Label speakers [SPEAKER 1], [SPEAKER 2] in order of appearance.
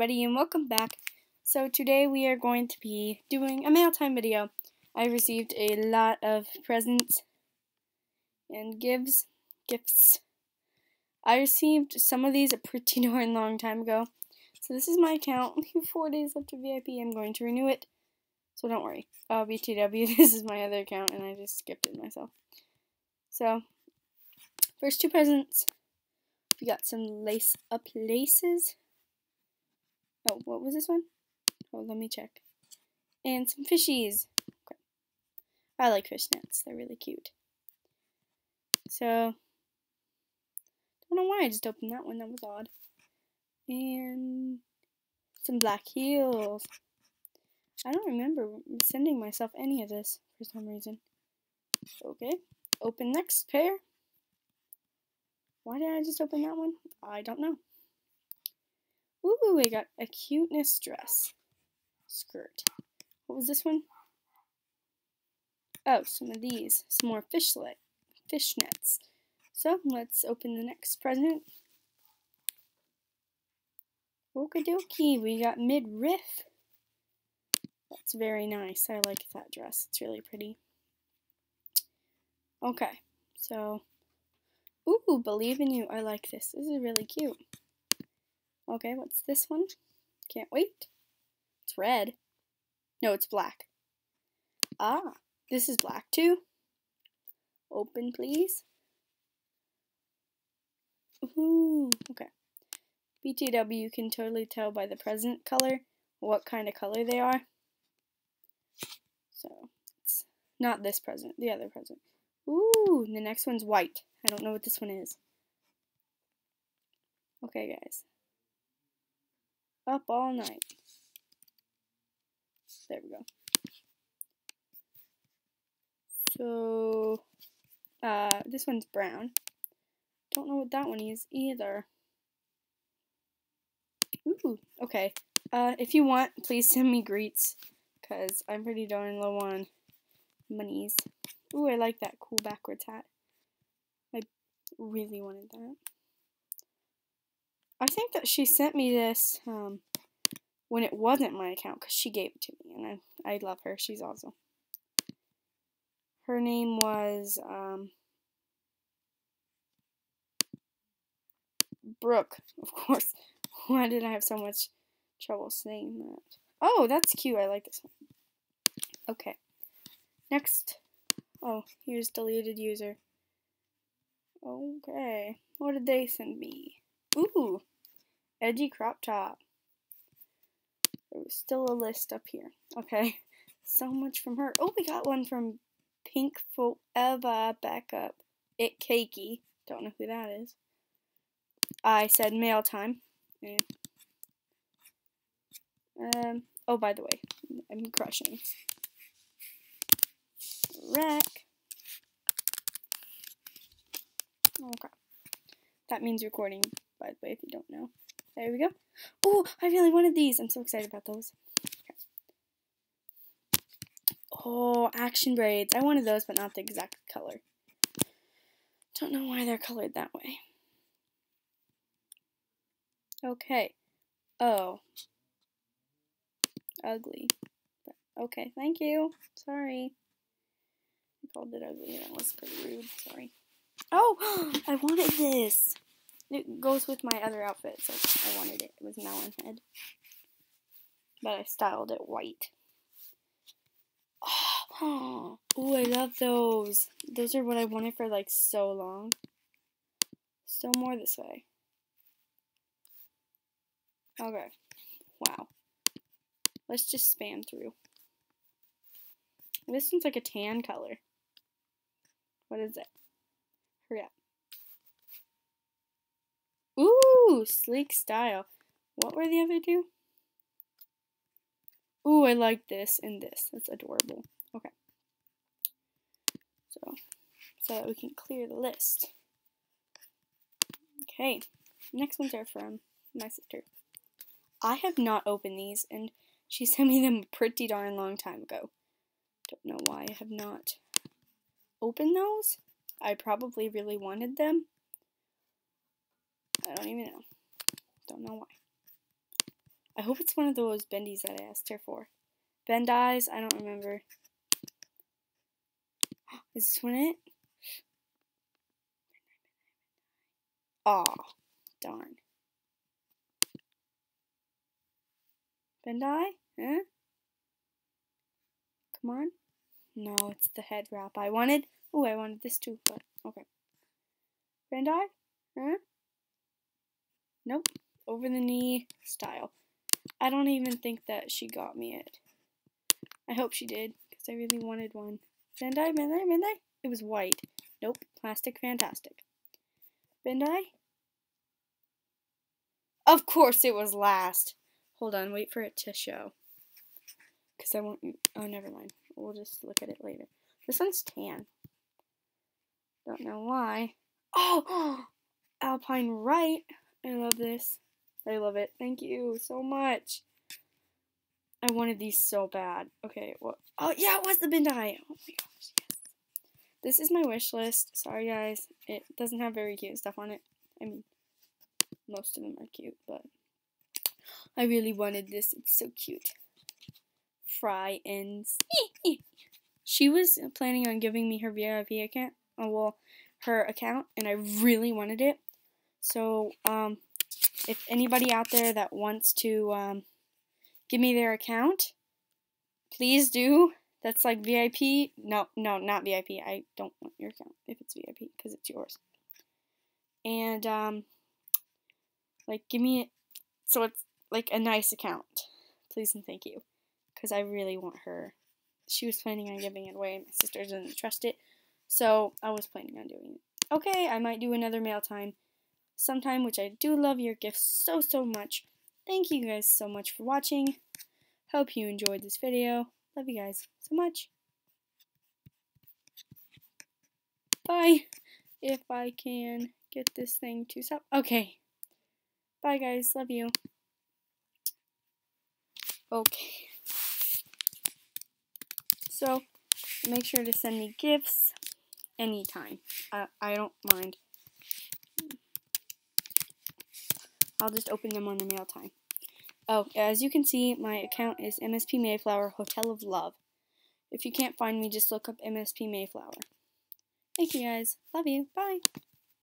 [SPEAKER 1] everybody, and welcome back. So today we are going to be doing a mail time video. I received a lot of presents and gifts. I received some of these a pretty darn long time ago. So this is my account. We have 4 days left of VIP. I'm going to renew it. So don't worry. BTW, this is my other account and I just skipped it myself. So, first 2 presents. We got some lace up laces. Oh, what was this one? Oh, let me check. And some fishies. Okay. I like fishnets. They're really cute. So, don't know why I just opened that one. That was odd. And some black heels. I don't remember sending myself any of this for some reason. Okay. Open next pair. Why did I just open that one? I don't know. Ooh, I got a cuteness dress. Skirt. What was this one? Oh, some of these. Some more fishnets. So, let's open the next present. Okie dokie, we got midriff. That's very nice. I like that dress. It's really pretty. Okay, so, ooh, believe in you. I like this. This is really cute. Okay, what's this one? Can't wait. It's red. No, it's black. Ah, this is black too. Open, please. Ooh, okay. BTW, you can totally tell by the present color what kind of color they are. So, it's not this present, the other present. Ooh, the next one's white. I don't know what this one is. Okay, guys. Up all night. There we go. So, this one's brown. Don't know what that one is either. Ooh, okay. If you want, please send me greets, because I'm pretty darn low on monies. Ooh, I like that cool backwards hat. I really wanted that. I think that she sent me this, when it wasn't my account, because she gave it to me, and I love her. She's awesome. Her name was, Brooke, of course. Why did I have so much trouble saying that? Oh, that's cute. I like this one. Okay. Next. Oh, here's deleted user. Okay. What did they send me? Ooh. Edgy crop top. There was still a list up here. Okay. So much from her. Oh, we got one from Pink Forever Backup. It Cakey. Don't know who that is. I said mail time. Yeah. Oh, by the way, I'm crushing. Rack. Okay. That means recording, by the way, if you don't know. There we go. Oh, I really wanted these. I'm so excited about those. Okay. Oh, action braids. I wanted those, but not the exact color. Don't know why they're colored that way. Okay. Oh. Ugly. Okay, thank you. Sorry. I called it ugly. That was pretty rude. Sorry. Oh, I wanted this. It goes with my other outfit, so I wanted it. It was melon head. But I styled it white. Oh, I love those. Those are what I wanted for like so long. Still more this way. Okay. Wow. Let's just spam through. This one's like a tan color. What is it? Hurry up. Ooh, sleek style. What were the other two? Ooh, I like this and this. That's adorable. Okay. So that we can clear the list. Okay. Next ones are from my sister. I have not opened these, and she sent me them a pretty darn long time ago. Don't know why I have not opened those. I probably really wanted them. I don't even know. Don't know why. I hope it's one of those bendies that I asked her for. Bendies? I don't remember. Is this one it? Aw, darn. Bendai? Huh? Come on. No, it's the head wrap I wanted. Oh, I wanted this too, but okay. Bendai? Huh? Nope. Over the knee style. I don't even think that she got me it. I hope she did, because I really wanted one. Bendai, Bendai, Bendai? It was white. Nope. Plastic, fantastic. Bendai? Of course it was last. Hold on, wait for it to show. Because I won't. Oh, never mind. We'll just look at it later. This one's tan. Don't know why. Oh! Alpine Right. I love this. I love it. Thank you so much. I wanted these so bad. Okay, well. Oh, yeah, it was the Bendai. Oh my gosh, yes. This is my wish list. Sorry, guys. It doesn't have very cute stuff on it. I mean, most of them are cute, but I really wanted this. It's so cute. Fry ends. She was planning on giving me her VIP account. Oh, well, her account, and I really wanted it. So, if anybody out there that wants to give me their account, please do. That's like VIP. No, not VIP. I don't want your account if it's VIP because it's yours. And like give me it so it's like a nice account, please and thank you, because I really want her. She was planning on giving it away. My sister didn't trust it, so I was planning on doing it. Okay, I might do another mail time sometime, which I do love your gifts so much. Thank you guys so much for watching. Hope you enjoyed this video. Love you guys so much. Bye. If I can get this thing to stop. Okay. Bye guys. Love you. Okay. So, make sure to send me gifts anytime. I don't mind. I'll just open them on the mail time. Oh, as you can see, my account is MSP Mayflower Hotel of Love. If you can't find me, just look up MSP Mayflower. Thank you guys. Love you. Bye.